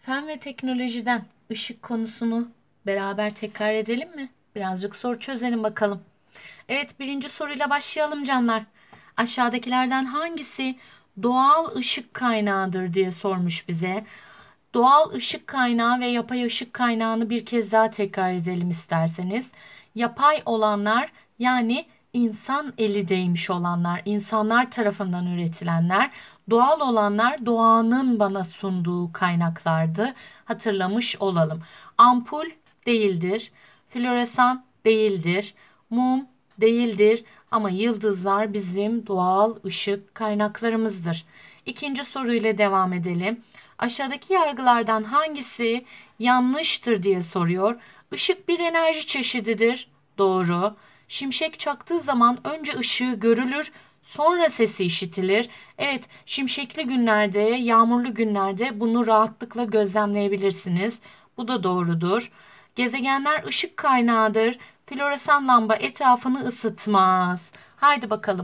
Fen ve teknolojiden ışık konusunu beraber tekrar edelim mi? Birazcık soru çözelim bakalım. Evet, birinci soruyla başlayalım canlar. Aşağıdakilerden hangisi doğal ışık kaynağıdır diye sormuş bize. Doğal ışık kaynağı ve yapay ışık kaynağını bir kez daha tekrar edelim isterseniz. Yapay olanlar yani insan eli değmiş olanlar, insanlar tarafından üretilenler. Doğal olanlar doğanın bana sunduğu kaynaklardı. Hatırlamış olalım. Ampul değildir. Floresan değildir. Mum değildir ama yıldızlar bizim doğal ışık kaynaklarımızdır. İkinci soruyla devam edelim. Aşağıdaki yargılardan hangisi yanlıştır diye soruyor. Işık bir enerji çeşididir. Doğru. Şimşek çaktığı zaman önce ışığı görülür, sonra sesi işitilir. Evet, şimşekli günlerde, yağmurlu günlerde bunu rahatlıkla gözlemleyebilirsiniz. Bu da doğrudur. Gezegenler ışık kaynağıdır. Floresan lamba etrafını ısıtmaz. Haydi bakalım.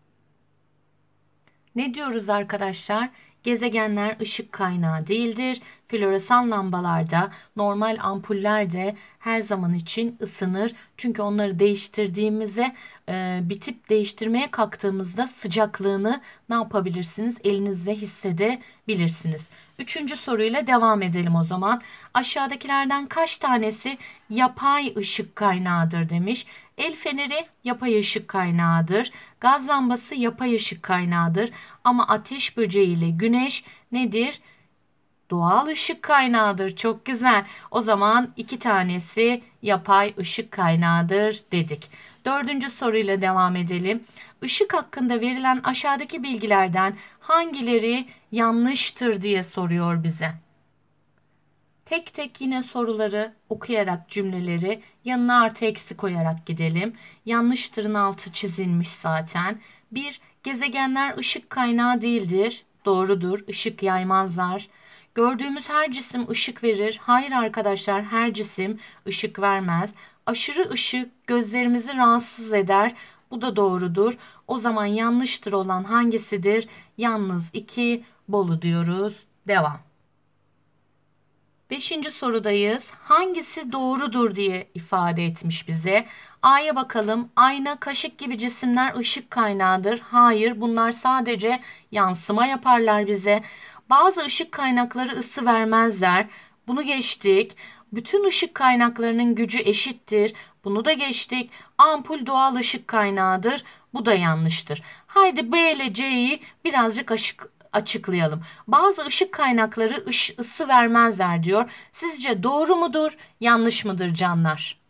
Ne diyoruz arkadaşlar? Gezegenler ışık kaynağı değildir. Floresan lambalarda, normal ampuller de her zaman için ısınır. Çünkü onları değiştirdiğimizde, bitip değiştirmeye kalktığımızda sıcaklığını ne yapabilirsiniz? Elinizde hissedebilirsiniz. Üçüncü soruyla devam edelim o zaman. Aşağıdakilerden kaç tanesi yapay ışık kaynağıdır demiş. El feneri yapay ışık kaynağıdır. Gaz lambası yapay ışık kaynağıdır. Ama ateş böceği ile güneş nedir? Doğal ışık kaynağıdır. Çok güzel. O zaman 2 tanesi yapay ışık kaynağıdır dedik. Dördüncü soruyla devam edelim. Işık hakkında verilen aşağıdaki bilgilerden hangileri yanlıştır diye soruyor bize. Tek tek yine soruları okuyarak cümleleri yanına artı eksi koyarak gidelim. Yanlıştırın altı çizilmiş zaten. 1. Gezegenler ışık kaynağı değildir. Doğrudur. Işık yaymazlar. Gördüğümüz her cisim ışık verir. Hayır arkadaşlar, her cisim ışık vermez. Aşırı ışık gözlerimizi rahatsız eder. Bu da doğrudur. O zaman yanlıştır olan hangisidir? Yalnız 2 Bolu diyoruz. Devam. Beşinci sorudayız. Hangisi doğrudur diye ifade etmiş bize. A'ya bakalım. Ayna, kaşık gibi cisimler ışık kaynağıdır. Hayır, bunlar sadece yansıma yaparlar bize. Bazı ışık kaynakları ısı vermezler. Bunu geçtik. Bütün ışık kaynaklarının gücü eşittir. Bunu da geçtik. Ampul doğal ışık kaynağıdır. Bu da yanlıştır. Haydi B ile C'yi birazcık açıklayalım. Bazı ışık kaynakları ısı vermezler diyor. Sizce doğru mudur, yanlış mıdır canlar?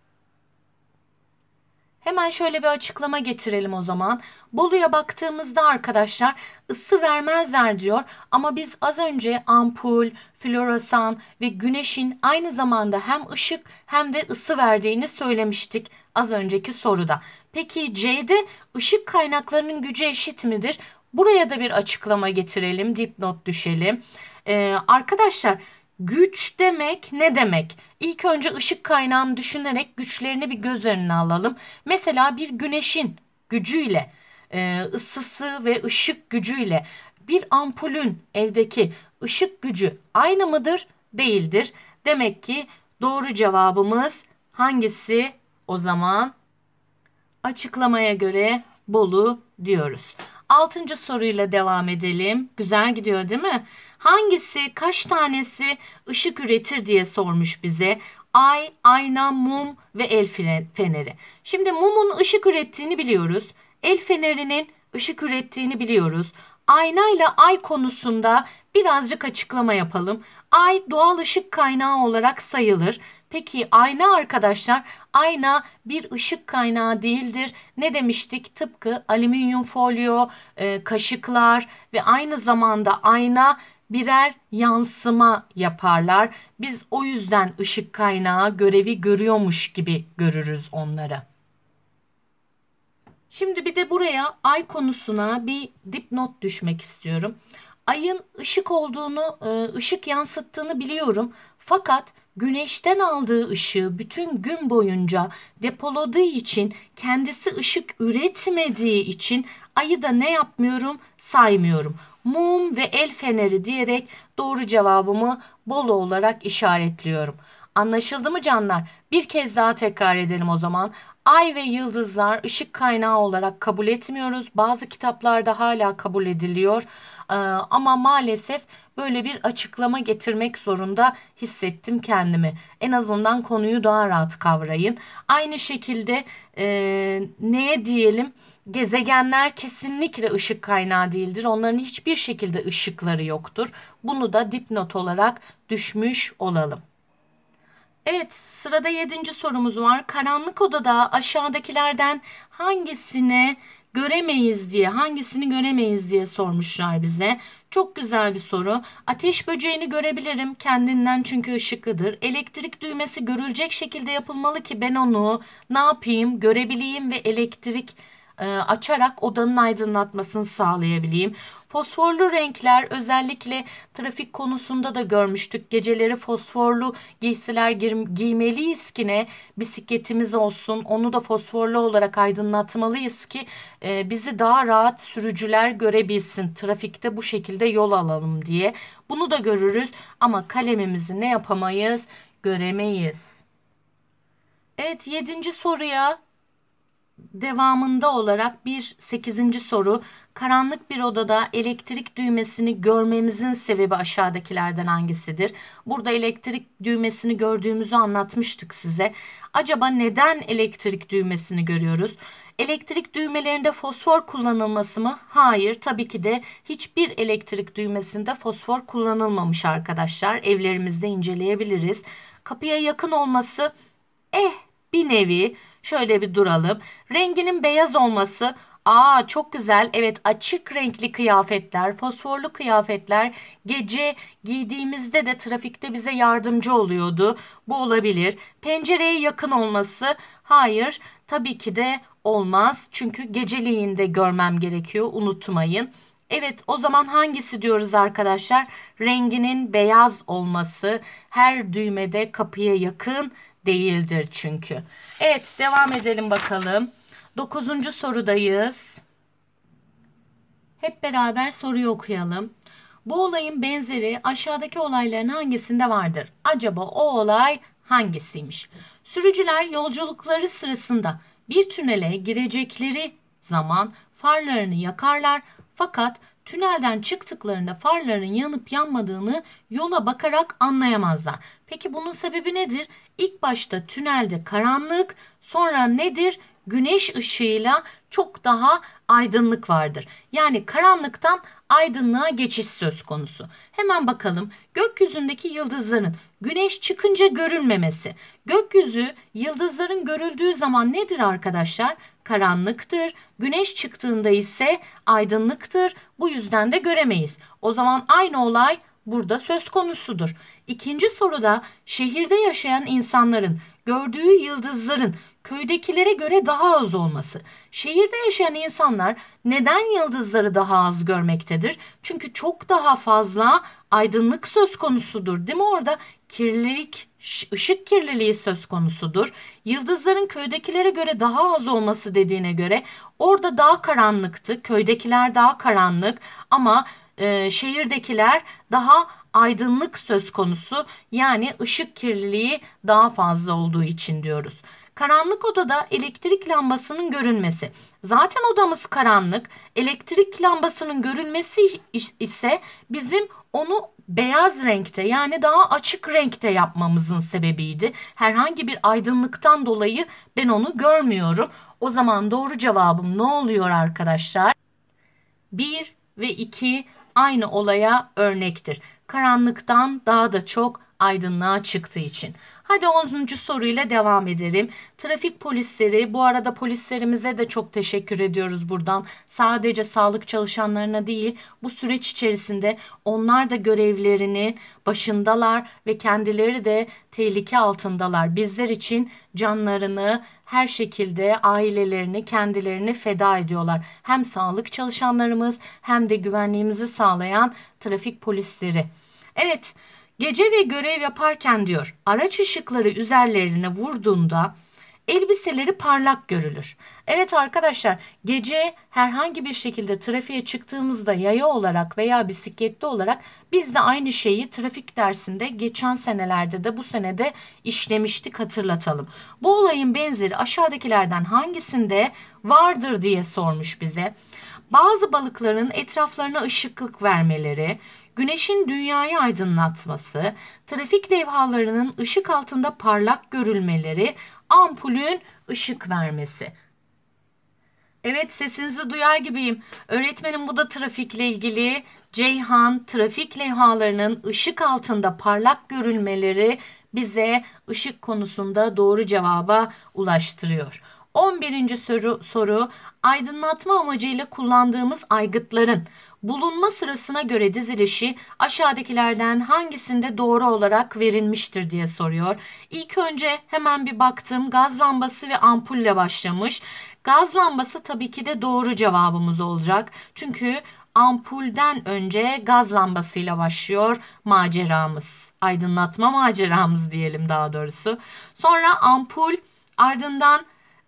Hemen şöyle bir açıklama getirelim o zaman. Bolu'ya baktığımızda arkadaşlar ısı vermezler diyor. Ama biz az önce ampul, floresan ve güneşin aynı zamanda hem ışık hem de ısı verdiğini söylemiştik az önceki soruda. Peki C'de ışık kaynaklarının gücü eşit midir? Buraya da bir açıklama getirelim, dipnot düşelim. Arkadaşlar güç demek ne demek? İlk önce ışık kaynağını düşünerek güçlerini bir göz önüne alalım. Mesela bir güneşin gücüyle, ısısı ve ışık gücüyle bir ampulün evdeki ışık gücü aynı mıdır? Değildir. Demek ki doğru cevabımız hangisi? O zaman açıklamaya göre Bolu diyoruz. Altıncı soruyla devam edelim. Güzel gidiyor değil mi? Hangisi, kaç tanesi ışık üretir diye sormuş bize. Ay, ayna, mum ve el feneri. Şimdi mumun ışık ürettiğini biliyoruz. El fenerinin ışık ürettiğini biliyoruz. Ayna ile ay konusunda birazcık açıklama yapalım. Ay doğal ışık kaynağı olarak sayılır. Peki ayna arkadaşlar, ayna bir ışık kaynağı değildir. Ne demiştik? Tıpkı alüminyum folyo, kaşıklar ve aynı zamanda ayna birer yansıma yaparlar. Biz o yüzden ışık kaynağı görevi görüyormuş gibi görürüz onları. Şimdi bir de buraya ay konusuna bir dipnot düşmek istiyorum. Ayın ışık olduğunu, ışık yansıttığını biliyorum. Fakat güneşten aldığı ışığı bütün gün boyunca depoladığı için, kendisi ışık üretmediği için ayı da ne yapmıyorum? Saymıyorum. Mum ve el feneri diyerek doğru cevabımı Bolu olarak işaretliyorum. Anlaşıldı mı canlar? Bir kez daha tekrar edelim o zaman. Ay ve yıldızlar ışık kaynağı olarak kabul etmiyoruz. Bazı kitaplarda hala kabul ediliyor. Ama maalesef böyle bir açıklama getirmek zorunda hissettim kendimi. En azından konuyu daha rahat kavrayın. Aynı şekilde neye diyelim? Gezegenler kesinlikle ışık kaynağı değildir. Onların hiçbir şekilde ışıkları yoktur. Bunu da dipnot olarak düşmüş olalım. Evet, sırada 7. sorumuz var. Karanlık odada aşağıdakilerden hangisini göremeyiz diye sormuşlar bize. Çok güzel bir soru. Ateş böceğini görebilirim kendinden çünkü ışıklıdır. Elektrik düğmesi görülecek şekilde yapılmalı ki ben onu ne yapayım, görebileyim ve elektrik açarak odanın aydınlatmasını sağlayabileyim. Fosforlu renkler özellikle trafik konusunda da görmüştük. Geceleri fosforlu giysiler giymeliyiz ki ne? Bisikletimiz olsun. Onu da fosforlu olarak aydınlatmalıyız ki bizi daha rahat sürücüler görebilsin. Trafikte bu şekilde yol alalım diye. Bunu da görürüz ama kalemimizi ne yapamayız? Göremeyiz. Evet, 7. soruya devamında olarak 8. soru. Karanlık bir odada elektrik düğmesini görmemizin sebebi aşağıdakilerden hangisidir? Burada elektrik düğmesini gördüğümüzü anlatmıştık size. Acaba neden elektrik düğmesini görüyoruz? Elektrik düğmelerinde fosfor kullanılması mı? Hayır, tabii ki de hiçbir elektrik düğmesinde fosfor kullanılmamış arkadaşlar. Evlerimizde inceleyebiliriz. Kapıya yakın olması bir nevi. Şöyle bir duralım. Renginin beyaz olması. Çok güzel. Evet, açık renkli kıyafetler, fosforlu kıyafetler gece giydiğimizde de trafikte bize yardımcı oluyordu. Bu olabilir. Pencereye yakın olması. Hayır, tabii ki de olmaz. Çünkü geceliğin de görmem gerekiyor. Unutmayın. Evet, o zaman hangisi diyoruz arkadaşlar? Renginin beyaz olması, her düğmede kapıya yakın değildir çünkü. Evet, devam edelim bakalım. 9. sorudayız. Hep beraber soruyu okuyalım. Bu olayın benzeri aşağıdaki olayların hangisinde vardır? Acaba o olay hangisiymiş? Sürücüler yolculukları sırasında bir tünele girecekleri zaman farlarını yakarlar, fakat tünelden çıktıklarında farların yanıp yanmadığını yola bakarak anlayamazlar. Peki bunun sebebi nedir? İlk başta tünelde karanlık, sonra nedir? Güneş ışığıyla çok daha aydınlık vardır. Yani karanlıktan aydınlığa geçiş söz konusu. Hemen bakalım. Gökyüzündeki yıldızların güneş çıkınca görünmemesi. Gökyüzü yıldızların görüldüğü zaman nedir arkadaşlar? Karanlıktır. Güneş çıktığında ise aydınlıktır. Bu yüzden de göremeyiz. O zaman aynı olay burada söz konusudur. İkinci soruda şehirde yaşayan insanların gördüğü yıldızların köydekilere göre daha az olması. Şehirde yaşayan insanlar neden yıldızları daha az görmektedir? Çünkü çok daha fazla aydınlık söz konusudur, değil mi orada? Kirlilik, ışık kirliliği söz konusudur. Yıldızların köydekilere göre daha az olması dediğine göre orada daha karanlıktı. Köydekiler daha karanlık ama şehirdekiler daha aydınlık söz konusu. Yani ışık kirliliği daha fazla olduğu için diyoruz. Karanlık odada elektrik lambasının görünmesi. Zaten odamız karanlık. Elektrik lambasının görünmesi ise bizim onu beyaz renkte, yani daha açık renkte yapmamızın sebebiydi. Herhangi bir aydınlıktan dolayı ben onu görmüyorum. O zaman doğru cevabım ne oluyor arkadaşlar? 1 ve 2 aynı olaya örnektir. Karanlıktan daha da çok aydınlığa çıktığı için. Hadi 10. soruyla devam edelim. Trafik polisleri, bu arada polislerimize de çok teşekkür ediyoruz buradan. Sadece sağlık çalışanlarına değil, bu süreç içerisinde onlar da görevlerini başındalar ve kendileri de tehlike altındalar. Bizler için canlarını her şekilde ailelerini, kendilerini feda ediyorlar. Hem sağlık çalışanlarımız hem de güvenliğimizi sağlayan trafik polisleri. Evet, gece ve görev yaparken diyor, araç ışıkları üzerlerine vurduğunda elbiseleri parlak görülür. Evet arkadaşlar, gece herhangi bir şekilde trafiğe çıktığımızda yaya olarak veya bisikletli olarak biz de aynı şeyi trafik dersinde geçen senelerde de bu senede işlemiştik, hatırlatalım. Bu olayın benzeri aşağıdakilerden hangisinde vardır diye sormuş bize. Bazı balıkların etraflarına ışıklık vermeleri, güneşin dünyayı aydınlatması, trafik levhalarının ışık altında parlak görülmeleri, ampulün ışık vermesi. Evet, sesinizi duyar gibiyim. Öğretmenim, bu da trafikle ilgili. Ceyhan, trafik levhalarının ışık altında parlak görülmeleri bize ışık konusunda doğru cevaba ulaştırıyor. 11. soru aydınlatma amacıyla kullandığımız aygıtların bulunma sırasına göre dizilişi aşağıdakilerden hangisinde doğru olarak verilmiştir diye soruyor. İlk önce hemen bir baktım, gaz lambası ve ampulle başlamış. Gaz lambası tabii ki de doğru cevabımız olacak. Çünkü ampulden önce gaz lambasıyla başlıyor maceramız. Aydınlatma maceramız diyelim daha doğrusu. Sonra ampul, ardından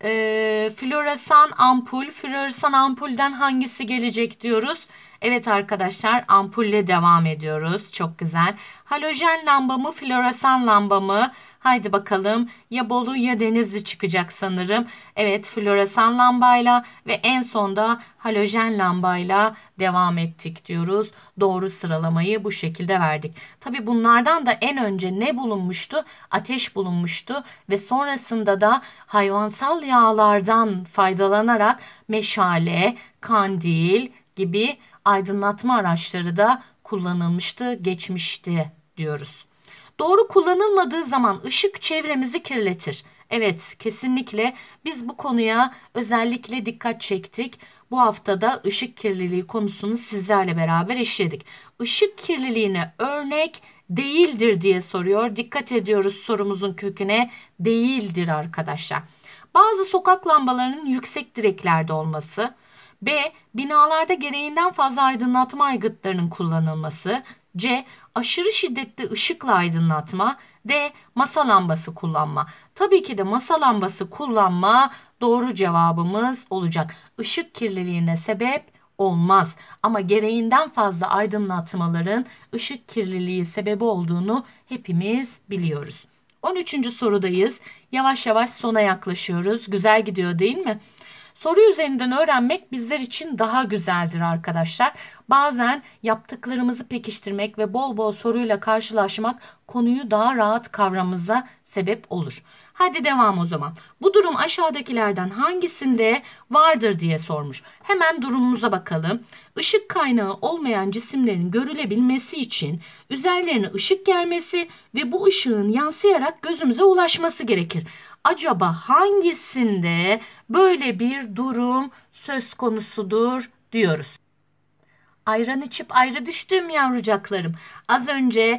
floresan ampul. Floresan ampulden hangisi gelecek diyoruz. Evet arkadaşlar, ampulle devam ediyoruz. Çok güzel. Halojen lamba mı, floresan lamba mı? Haydi bakalım, ya Bolu ya Denizli çıkacak sanırım. Evet, floresan lambayla ve en sonda halojen lambayla devam ettik diyoruz. Doğru sıralamayı bu şekilde verdik. Tabi bunlardan da en önce ne bulunmuştu? Ateş bulunmuştu ve sonrasında da hayvansal yağlardan faydalanarak meşale, kandil gibi aydınlatma araçları da kullanılmıştı, geçmişti diyoruz. Doğru kullanılmadığı zaman ışık çevremizi kirletir. Evet, kesinlikle biz bu konuya özellikle dikkat çektik. Bu haftada ışık kirliliği konusunu sizlerle beraber işledik. Işık kirliliğine örnek değildir diye soruyor. Dikkat ediyoruz sorumuzun köküne, değildir arkadaşlar. Bazı sokak lambalarının yüksek direklerde olması. B. Binalarda gereğinden fazla aydınlatma aygıtlarının kullanılması. C. Aşırı şiddetli ışıkla aydınlatma. D. Masa lambası kullanma. Tabii ki de masa lambası kullanma doğru cevabımız olacak. Işık kirliliğine sebep olmaz. Ama gereğinden fazla aydınlatmaların ışık kirliliği sebebi olduğunu hepimiz biliyoruz. 13. sorudayız. Yavaş yavaş sona yaklaşıyoruz. Güzel gidiyor değil mi? Soru üzerinden öğrenmek bizler için daha güzeldir arkadaşlar. Bazen yaptıklarımızı pekiştirmek ve bol bol soruyla karşılaşmak konuyu daha rahat kavramamıza sebep olur. Hadi devam o zaman. Bu durum aşağıdakilerden hangisinde vardır diye sormuş. Hemen durumumuza bakalım. Işık kaynağı olmayan cisimlerin görülebilmesi için üzerlerine ışık gelmesi ve bu ışığın yansıyarak gözümüze ulaşması gerekir. Acaba hangisinde böyle bir durum söz konusudur diyoruz. Ayran içip ayrı düştüğüm yavrucaklarım. Az önce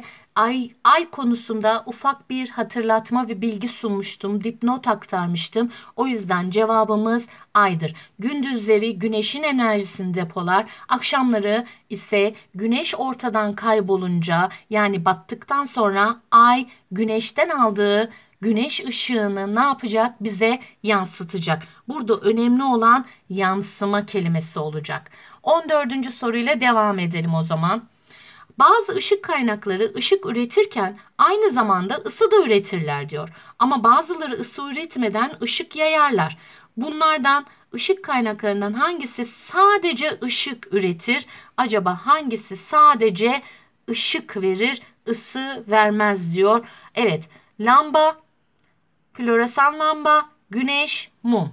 ay konusunda ufak bir hatırlatma ve bilgi sunmuştum. Dipnot aktarmıştım. O yüzden cevabımız aydır. Gündüzleri güneşin enerjisini depolar. Akşamları ise güneş ortadan kaybolunca, yani battıktan sonra ay güneşten aldığı güneş ışığını ne yapacak? Bize yansıtacak. Burada önemli olan yansıma kelimesi olacak. 14. soruyla devam edelim o zaman. Bazı ışık kaynakları ışık üretirken aynı zamanda ısı da üretirler diyor. Ama bazıları ısı üretmeden ışık yayarlar. Bunlardan ışık kaynaklarından hangisi sadece ışık üretir? Acaba hangisi sadece ışık verir, ısı vermez diyor. Evet, lamba, floresan lamba, güneş, mum.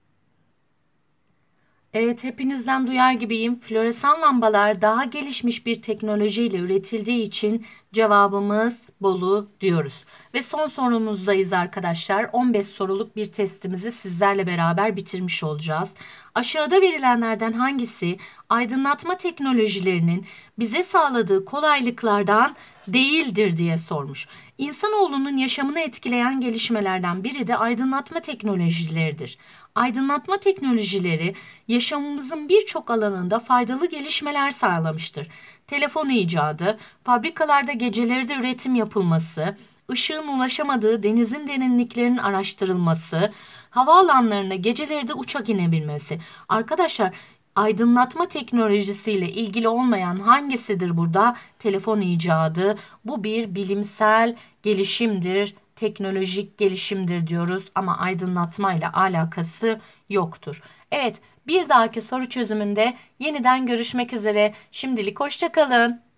Evet, hepinizden duyar gibiyim. Floresan lambalar daha gelişmiş bir teknolojiyle üretildiği için Cevabımız Bolu diyoruz. Ve son sorumuzdayız arkadaşlar. 15 soruluk bir testimizi sizlerle beraber bitirmiş olacağız. Aşağıda verilenlerden hangisi aydınlatma teknolojilerinin bize sağladığı kolaylıklardan değildir diye sormuş. İnsanoğlunun yaşamını etkileyen gelişmelerden biri de aydınlatma teknolojileridir. Aydınlatma teknolojileri yaşamımızın birçok alanında faydalı gelişmeler sağlamıştır. Telefon icadı, fabrikalarda geceleri de üretim yapılması, ışığın ulaşamadığı denizin derinliklerinin araştırılması, havaalanlarına geceleri de uçak inebilmesi. Arkadaşlar, aydınlatma teknolojisiyle ilgili olmayan hangisidir burada? Telefon icadı. Bu bir bilimsel gelişimdir, teknolojik gelişimdir diyoruz ama aydınlatmayla alakası yoktur. Evet, bir dahaki soru çözümünde yeniden görüşmek üzere. Şimdilik hoşça kalın.